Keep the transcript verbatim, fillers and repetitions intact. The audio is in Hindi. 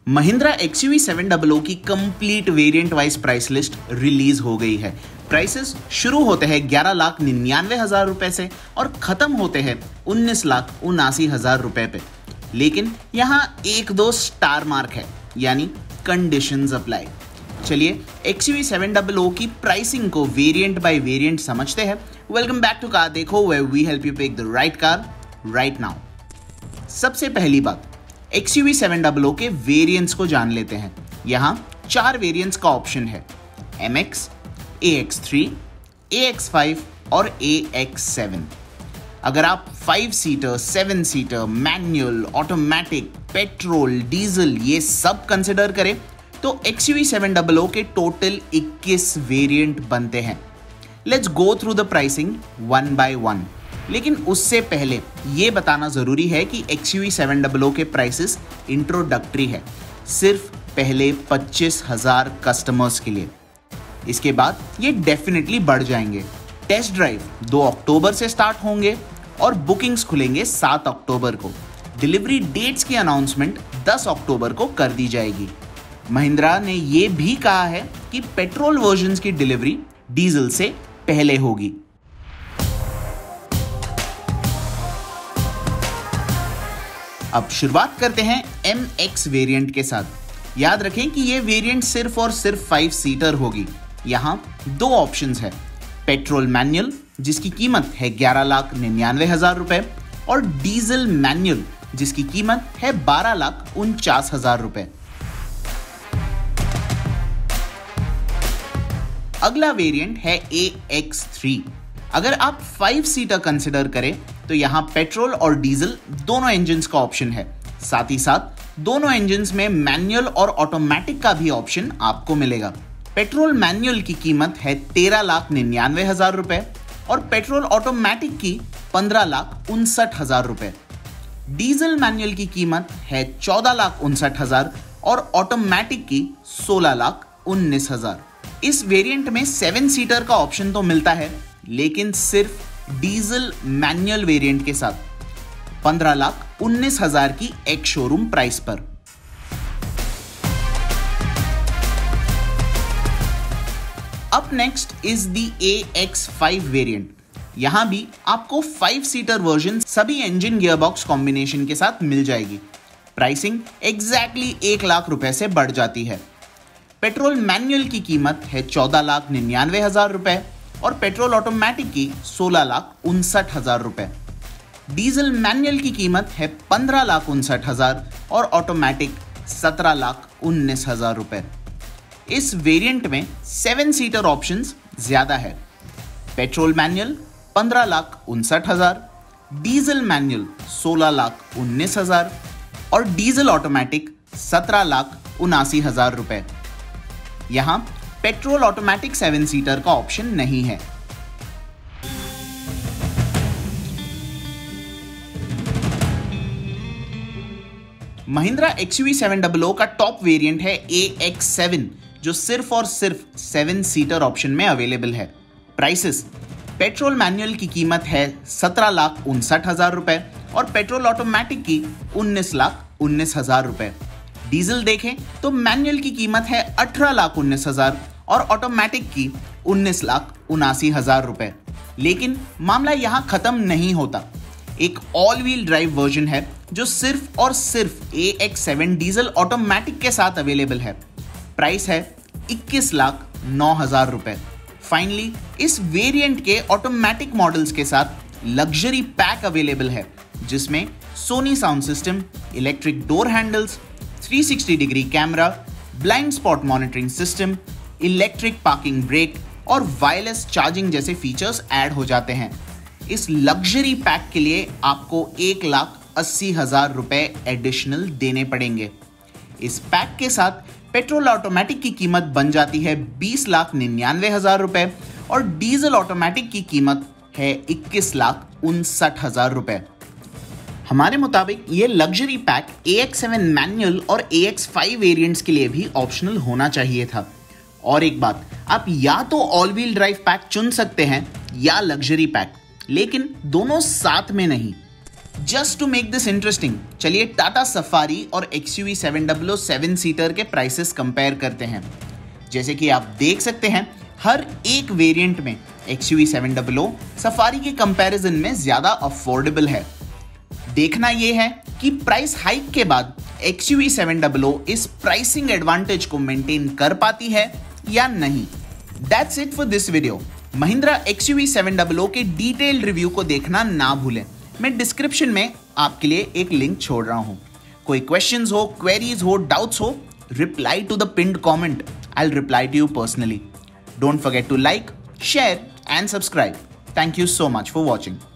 Mahindra X U V seven double O की complete variant wise price list release हो गई है। प्राइसेस शुरू होते हैं ग्यारह लाख निन्यानवे हजार रुपए से और खत्म होते हैं उन्नीस लाख उनासी हजार रुपए पे। लेकिन यहाँ एक दो स्टार मार्क है, यानी कंडीशंस अप्लाई। चलिए X U V seven double O की प्राइसिंग को वेरिएंट बाय वेरिएंट समझते हैं। Welcome back to CarDekho, where we help you pick the right car right now. सबसे पहली बात, X U V seven double O के वेरिएंट्स को जान लेते हैं। यहाँ चार वेरिएंट्स का ऑप्शन है, M X, A X three, A X five और ए एक्स सेवन। अगर आप five seater, seven seater, manual, automatic, petrol, diesel ये सब कंसिडर करें तो X U V seven double O के टोटल इक्कीस वेरिएंट बनते हैं। Let's go through the pricing one by one. लेकिन उससे पहले ये बताना जरूरी है कि X U V seven double O के प्राइसेस इंट्रोडक्टरी है, सिर्फ पहले पच्चीस हजार कस्टमर्स के लिए। इसके बाद ये डेफिनेटली बढ़ जाएंगे। टेस्ट ड्राइव दो अक्टूबर से स्टार्ट होंगे और बुकिंग्स खुलेंगे सात अक्टूबर को। डिलीवरी डेट्स की अनाउंसमेंट दस अक्टूबर को कर दी जाएगी। महिंद्रा ने ये भी कहा है कि पेट्रोल वर्जन्स की डिलीवरी डीजल से पहले होगी। अब शुरुआत करते हैं एम एक्स वेरिएंट के साथ। याद रखें कि ये वेरिएंट सिर्फ और सिर्फ फाइव सीटर होगी। यहाँ दो ऑप्शंस है, पेट्रोल मैनुअल जिसकी कीमत है ग्यारह लाख निन्यानवे हजार रुपए और डीजल मैनुअल जिसकी कीमत है बारह लाख उनचास हजार रुपए। अगला वेरिएंट है ए एक्स थ्री। अगर आप फाइव सीटर कंसिडर करें तो यहाँ पेट्रोल और डीजल दोनों इंजन्स का ऑप्शन है। साथ ही साथ दोनों इंजन्स में मैनुअल और ऑटोमेटिक का भी ऑप्शन आपको मिलेगा। पेट्रोल मैनुअल की कीमत है तेरह लाख निन्यानवे हजार रुपए और पेट्रोल ऑटोमेटिक की पंद्रह लाख उनसठ हजार रुपए। डीजल मैनुअल की कीमत है चौदह लाख उनसठ हजार और ऑटोमेटिक की सोलह लाख उन्नीस हजार। इस वेरिएंट में सेवन सीटर का ऑप्शन तो मिलता है, लेकिन सिर्फ डीजल मैनुअल वेरिएंट के साथ पंद्रह लाख उन्नीस हजार की एक शोरूम प्राइस पर। Up next is the A X five variant. यहां भी आपको फाइव सीटर वर्जन सभी इंजन गियरबॉक्स कॉम्बिनेशन के साथ मिल जाएगी। प्राइसिंग एग्जैक्टली एक लाख रुपए से बढ़ जाती है। पेट्रोल मैनुअल की कीमत है चौदह लाख निन्यानवे हजार रुपए और पेट्रोल ऑटोमेटिक की सोलह लाख उनसठ हजार रुपए। डीजल मैनुअल की कीमत है पंद्रह लाख उनसठ हजार और ऑटोमेटिक सत्रह लाख उन्नीस हजार रुपए। इस वेरिएंट में सेवन सीटर ऑप्शंस ज्यादा है। पेट्रोल मैनुअल पंद्रह लाख उनसठ हजार, डीजल मैनुअल सोलह लाख उन्नीस हजार और डीजल ऑटोमेटिक सत्रह लाख उनासी हजार रुपए। यहां पेट्रोल ऑटोमेटिक सेवन सीटर का ऑप्शन नहीं है। Mahindra X U V seven double O का टॉप वेरिएंट है ए एक्स सेवन, जो सिर्फ और सिर्फ सेवन सीटर ऑप्शन में अवेलेबल है। प्राइसेस, पेट्रोल मैनुअल की कीमत है सत्रह लाख उनसठ हजार रुपए और पेट्रोल ऑटोमेटिक की उन्नीस लाख उन्नीस हजार रुपए। डीजल देखें तो मैनुअल की कीमत है अठारह लाख उन्नीस हजार और ऑटोमेटिक की उन्नीस लाख उनासी हजार रुपए। लेकिन मामला यहां खत्म नहीं होता। एक ऑल व्हील ड्राइव वर्जन है जो सिर्फ और सिर्फ A X seven diesel automatic के साथ अवेलेबल है। प्राइस है इक्कीस लाख नौ हजार रुपए। फाइनली इस वेरिएंट के ऑटोमेटिक मॉडल्स के साथ लग्जरी पैक अवेलेबल है, जिसमें Sony sound system, electric door handles, three sixty degree camera, blind spot monitoring system, electric parking brake और वायरलेस चार्जिंग जैसे फीचर्स ऐड हो जाते हैं। इस लग्जरी पैक के लिए आपको एक लाख अस्सी हजार रुपए एडिशनल देने पड़ेंगे। इस पैक के साथ पेट्रोल ऑटोमेटिक की कीमत बन जाती है बीस लाख निन्यानवे हजार रुपए और डीजल ऑटोमेटिक की कीमत है इक्कीस लाख उनसठ हजार रुपए। हमारे मुताबिक ये luxury pack A X seven manual और ए एक्स फाइव वेरिएंट्स के लिए भी ऑप्शनल होना चाहिए था। और एक बात, आप या तो ऑल व्हील ड्राइव पैक चुन सकते हैं या लग्जरी पैक, लेकिन दोनों साथ में नहीं। Just to make this interesting, चलिए टाटा सफारी और XUV seven double seven seater के प्राइसेस कंपेयर करते हैं। जैसे कि आप देख सकते हैं, हर एक वेरिएंट में एक्सयूवी सेवन डबल सफारी के कंपैरिजन में ज्यादा अफोर्डेबल है। देखना यह है कि प्राइस हाइक के बाद एक्सयूवी सेवन डबल इस प्राइसिंग एडवांटेज को मेंटेन कर पाती है या नहीं। That's it for this video. Mahindra XUV seven double के डिटेल्ड रिव्यू को देखना ना भूलें। मैं डिस्क्रिप्शन में आपके लिए एक लिंक छोड़ रहा हूं। कोई क्वेश्चंस हो, क्वेरीज हो, डाउट्स हो, reply to the pinned comment. I will reply to you personally. Don't forget to like, share and subscribe. Thank you so much for watching.